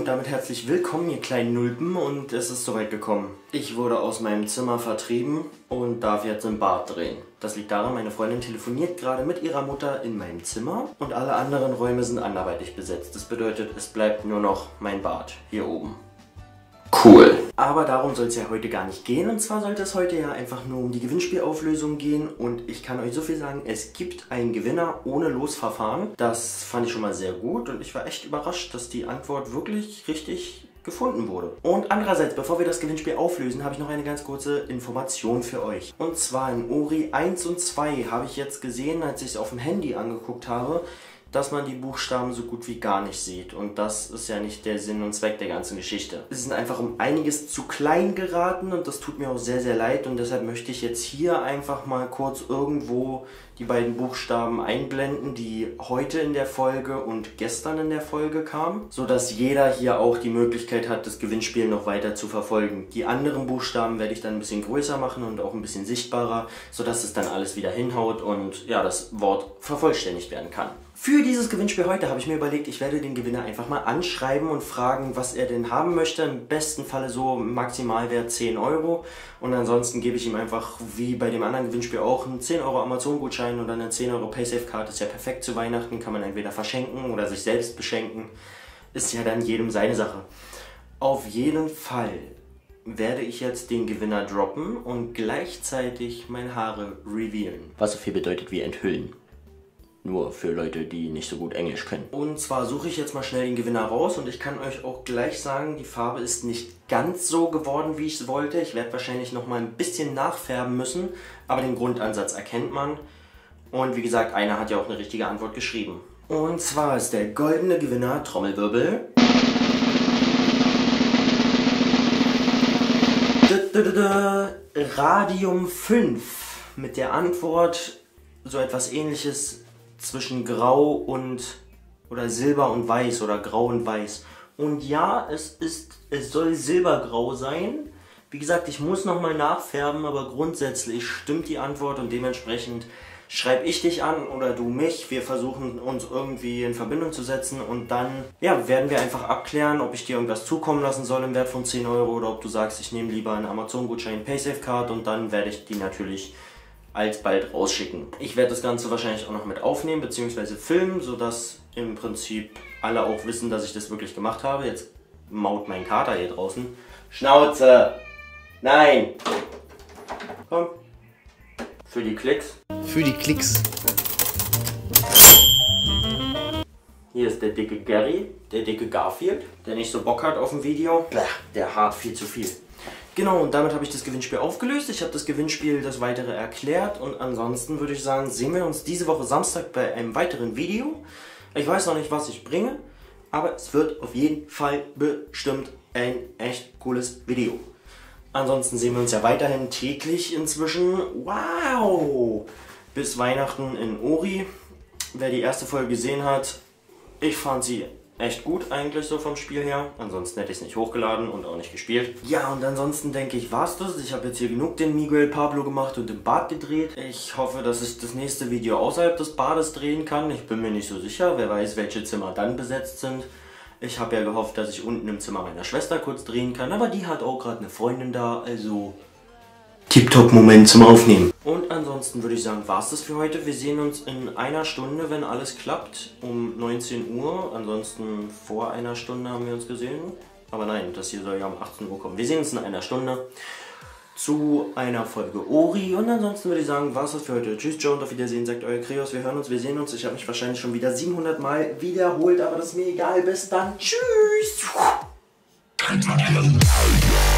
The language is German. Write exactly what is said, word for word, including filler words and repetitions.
damit herzlich willkommen, ihr kleinen Nulpen, und es ist soweit gekommen. Ich wurde aus meinem Zimmer vertrieben und darf jetzt im Bad drehen. Das liegt daran, meine Freundin telefoniert gerade mit ihrer Mutter in meinem Zimmer und alle anderen Räume sind anderweitig besetzt. Das bedeutet, es bleibt nur noch mein Bad hier oben. Cool. Aber darum soll es ja heute gar nicht gehen, und zwar sollte es heute ja einfach nur um die Gewinnspielauflösung gehen, und ich kann euch so viel sagen, es gibt einen Gewinner ohne Losverfahren. Das fand ich schon mal sehr gut und ich war echt überrascht, dass die Antwort wirklich richtig gefunden wurde. Und andererseits, bevor wir das Gewinnspiel auflösen, habe ich noch eine ganz kurze Information für euch. Und zwar in Ori eins und zwei habe ich jetzt gesehen, als ich es auf dem Handy angeguckt habe, dass man die Buchstaben so gut wie gar nicht sieht. Und das ist ja nicht der Sinn und Zweck der ganzen Geschichte. Sie sind einfach um einiges zu klein geraten und das tut mir auch sehr, sehr leid. Und deshalb möchte ich jetzt hier einfach mal kurz irgendwo die beiden Buchstaben einblenden, die heute in der Folge und gestern in der Folge kamen, sodass jeder hier auch die Möglichkeit hat, das Gewinnspiel noch weiter zu verfolgen. Die anderen Buchstaben werde ich dann ein bisschen größer machen und auch ein bisschen sichtbarer, sodass es dann alles wieder hinhaut und ja, das Wort vervollständigt werden kann. Für dieses Gewinnspiel heute habe ich mir überlegt, ich werde den Gewinner einfach mal anschreiben und fragen, was er denn haben möchte. Im besten Falle so Maximalwert zehn Euro. Und ansonsten gebe ich ihm einfach, wie bei dem anderen Gewinnspiel auch, einen zehn Euro Amazon-Gutschein oder eine zehn Euro Paysafe-Card. Ist ja perfekt zu Weihnachten, kann man entweder verschenken oder sich selbst beschenken. Ist ja dann jedem seine Sache. Auf jeden Fall werde ich jetzt den Gewinner droppen und gleichzeitig meine Haare revealen. Was so viel bedeutet wie enthüllen. Nur für Leute, die nicht so gut Englisch können. Und zwar suche ich jetzt mal schnell den Gewinner raus und ich kann euch auch gleich sagen, die Farbe ist nicht ganz so geworden, wie ich es wollte. Ich werde wahrscheinlich noch mal ein bisschen nachfärben müssen, aber den Grundansatz erkennt man. Und wie gesagt, einer hat ja auch eine richtige Antwort geschrieben. Und zwar ist der goldene Gewinner, Trommelwirbel, Radium fünf mit der Antwort so etwas Ähnliches zwischen Grau und oder Silber und Weiß oder Grau und Weiß. Und ja, es ist, es soll silbergrau sein. Wie gesagt, ich muss nochmal nachfärben, aber grundsätzlich stimmt die Antwort und dementsprechend schreibe ich dich an oder du mich. Wir versuchen uns irgendwie in Verbindung zu setzen und dann ja, werden wir einfach abklären, ob ich dir irgendwas zukommen lassen soll im Wert von zehn Euro oder ob du sagst, ich nehme lieber einen Amazon-Gutschein, Paysafe-Card, und dann werde ich die natürlich alsbald rausschicken. Ich werde das Ganze wahrscheinlich auch noch mit aufnehmen bzw. filmen, sodass im Prinzip alle auch wissen, dass ich das wirklich gemacht habe. Jetzt maut mein Kater hier draußen. Schnauze! Nein! Komm. Für die Klicks. Für die Klicks. Hier ist der dicke Gary, der dicke Garfield, der nicht so Bock hat auf ein Video. Bäh, der hart viel zu viel. Genau, und damit habe ich das Gewinnspiel aufgelöst. Ich habe das Gewinnspiel, das Weitere erklärt, und ansonsten würde ich sagen, sehen wir uns diese Woche Samstag bei einem weiteren Video. Ich weiß noch nicht, was ich bringe, aber es wird auf jeden Fall bestimmt ein echt cooles Video. Ansonsten sehen wir uns ja weiterhin täglich inzwischen. Wow! Bis Weihnachten in Ori. Wer die erste Folge gesehen hat, ich fand sie echt gut eigentlich so vom Spiel her. Ansonsten hätte ich es nicht hochgeladen und auch nicht gespielt. Ja, und ansonsten denke ich, war's das. Ich habe jetzt hier genug den Miguel Pablo gemacht und im Bad gedreht. Ich hoffe, dass ich das nächste Video außerhalb des Bades drehen kann. Ich bin mir nicht so sicher. Wer weiß, welche Zimmer dann besetzt sind. Ich habe ja gehofft, dass ich unten im Zimmer meiner Schwester kurz drehen kann. Aber die hat auch gerade eine Freundin da, also Tip-Top-Moment zum Aufnehmen. Und ansonsten würde ich sagen, war es das für heute. Wir sehen uns in einer Stunde, wenn alles klappt, um neunzehn Uhr. Ansonsten vor einer Stunde haben wir uns gesehen. Aber nein, das hier soll ja um achtzehn Uhr kommen. Wir sehen uns in einer Stunde zu einer Folge Ori. Und ansonsten würde ich sagen, war es das für heute. Tschüss, Joe, und auf Wiedersehen, sagt euer Kreos. Wir hören uns, wir sehen uns. Ich habe mich wahrscheinlich schon wieder siebenhundert Mal wiederholt, aber das ist mir egal. Bis dann. Tschüss.